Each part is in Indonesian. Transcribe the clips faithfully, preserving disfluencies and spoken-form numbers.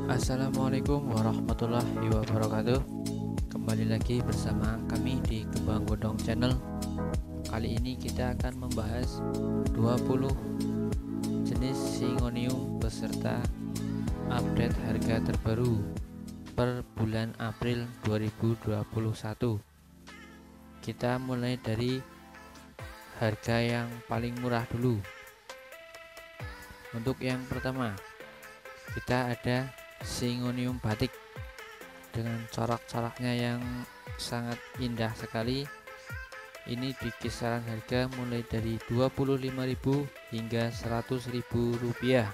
Assalamualaikum warahmatullahi wabarakatuh. Kembali lagi bersama kami di Kembang Godong Channel. Kali ini kita akan membahas dua puluh jenis Syngonium beserta update harga terbaru per bulan April dua ribu dua puluh satu. Kita mulai dari harga yang paling murah dulu. Untuk yang pertama, kita ada Syngonium batik dengan corak-coraknya yang sangat indah sekali. Ini di kisaran harga mulai dari dua puluh lima ribu hingga seratus ribu rupiah.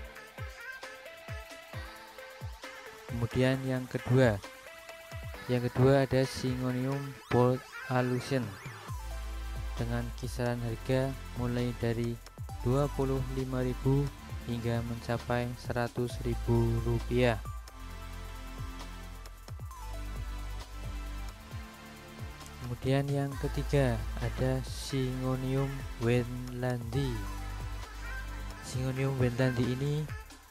Kemudian yang kedua, yang kedua ada Syngonium Bold Allusion dengan kisaran harga mulai dari dua puluh lima ribu hingga mencapai seratus ribu rupiah. Kemudian yang ketiga ada Syngonium Wendlandy. Syngonium Wendlandy ini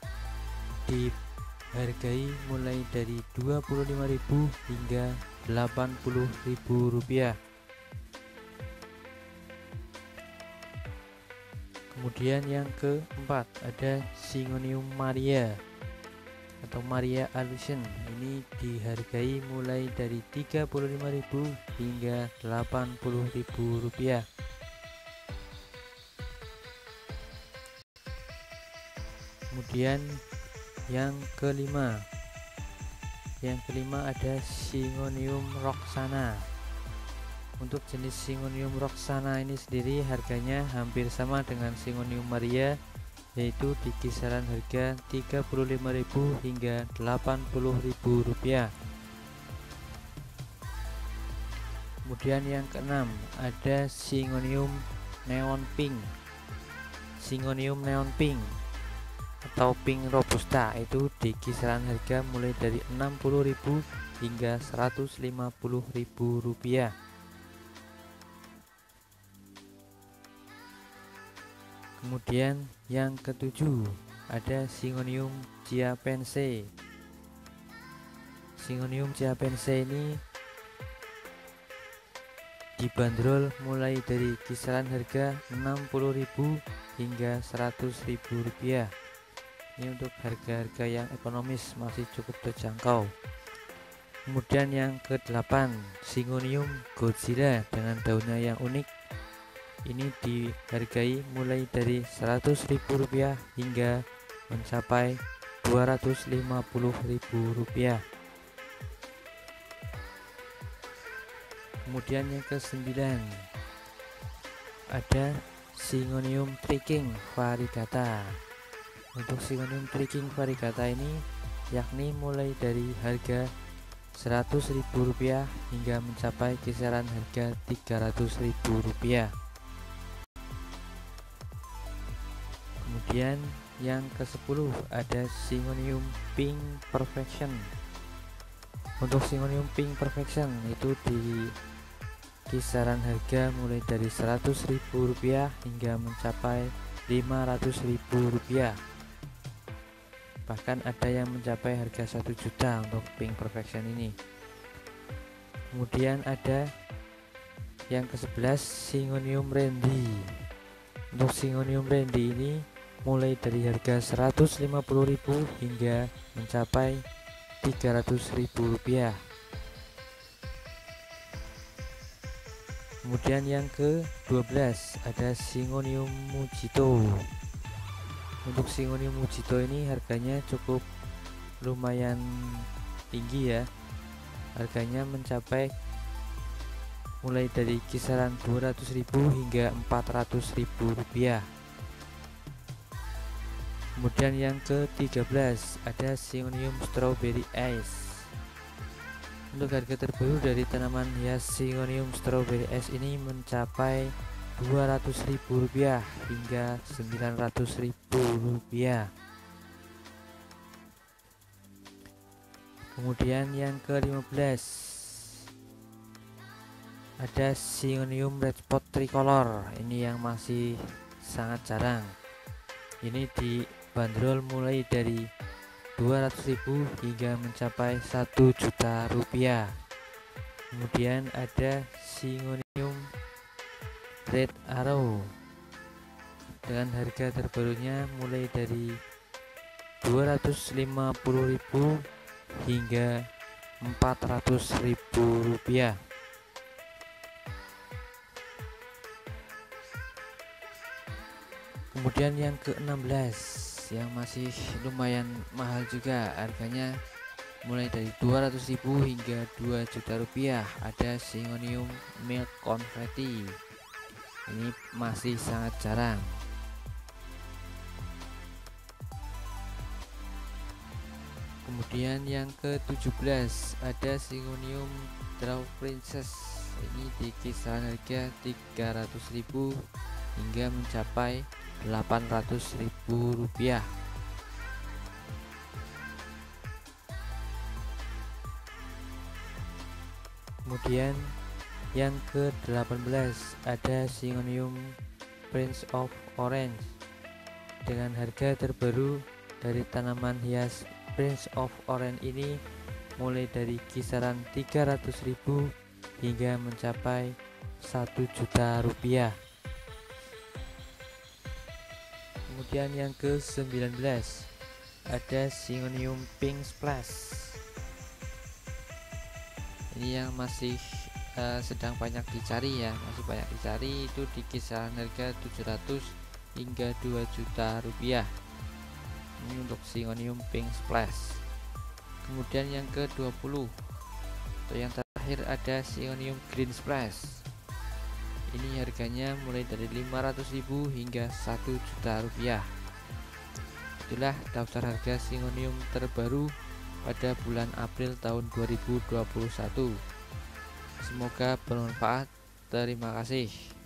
dihargai mulai dari dua puluh lima ribu hingga delapan puluh ribu rupiah. Kemudian yang keempat ada Syngonium Maria atau Maria Allusion. Ini dihargai mulai dari tiga puluh lima ribu hingga delapan puluh ribu rupiah. Kemudian yang kelima, yang kelima ada Syngonium Roxana. Untuk jenis Syngonium Roxana ini sendiri harganya hampir sama dengan Syngonium Maria, yaitu di kisaran harga tiga puluh lima ribu hingga delapan puluh ribu rupiah. Kemudian yang keenam ada Syngonium Neon Pink. Syngonium Neon Pink atau Pink Robusta itu di kisaran harga mulai dari enam puluh ribu hingga seratus lima puluh ribu rupiah. Kemudian yang ketujuh ada Syngonium Chiapense. Syngonium Chiapense ini dibanderol mulai dari kisaran harga enam puluh ribu hingga seratus ribu rupiah. Ini untuk harga-harga yang ekonomis, masih cukup terjangkau. Kemudian yang kedelapan Syngonium Godzilla dengan daunnya yang unik. Ini dihargai mulai dari seratus ribu rupiah hingga mencapai dua ratus lima puluh ribu rupiah. Kemudian yang kesembilan ada Syngonium Triking Variegata. Untuk Syngonium Triking Variegata ini yakni mulai dari harga seratus ribu rupiah hingga mencapai kisaran harga tiga ratus ribu rupiah. Kemudian yang kesepuluh ada Syngonium Pink Perfection. Untuk Syngonium Pink Perfection itu di kisaran harga mulai dari seratus ribu rupiah hingga mencapai lima ratus ribu rupiah. Bahkan ada yang mencapai harga satu juta untuk Pink Perfection ini. Kemudian ada yang kesebelas Syngonium Randy. Untuk Syngonium Randy ini mulai dari harga seratus lima puluh ribu hingga mencapai tiga ratus ribu rupiah. Kemudian yang ke dua belas ada Syngonium Mujito. Untuk Syngonium Mujito ini harganya cukup lumayan tinggi ya. Harganya mencapai mulai dari kisaran dua ratus ribu hingga empat ratus ribu rupiah. Kemudian yang ke tiga belas ada Syngonium Strawberry Ice. Untuk harga terbaru dari tanaman hias Syngonium Strawberry Ice ini mencapai dua ratus ribu rupiah hingga sembilan ratus ribu rupiah. Kemudian yang ke lima belas ada Syngonium Red Spot Tricolor. Ini yang masih sangat jarang. Ini di bandrol mulai dari dua ratus ribu hingga mencapai satu juta rupiah. Kemudian ada Singonium Red Arrow dengan harga terbarunya mulai dari dua ratus lima puluh ribu hingga empat ratus ribu rupiah. Kemudian yang ke enam belas yang masih lumayan mahal juga, harganya mulai dari dua ratus ribu hingga dua juta rupiah. Ada Singonium Milk Confetti. Ini masih sangat jarang. Kemudian yang ke tujuh belas ada Singonium Draw Princess. Ini di kisaran harga tiga ratus ribu hingga mencapai delapan ratus ribu rupiah. Kemudian yang ke delapan belas ada Singonium Prince of Orange dengan harga terbaru dari tanaman hias Prince of Orange ini mulai dari kisaran tiga ratus ribu hingga mencapai satu juta rupiah. Kemudian yang ke sembilan belas ada Singonium Pink Splash. Ini yang masih uh, sedang banyak dicari ya, masih banyak dicari, itu di kisaran harga tujuh ratus hingga dua juta rupiah. Ini untuk Singonium Pink Splash. Kemudian yang ke dua puluh atau yang terakhir ada Singonium Green Splash. Ini harganya mulai dari lima ratus ribu hingga satu juta rupiah. Itulah daftar harga Singonium terbaru pada bulan April tahun dua ribu dua puluh satu. Semoga bermanfaat. Terima kasih.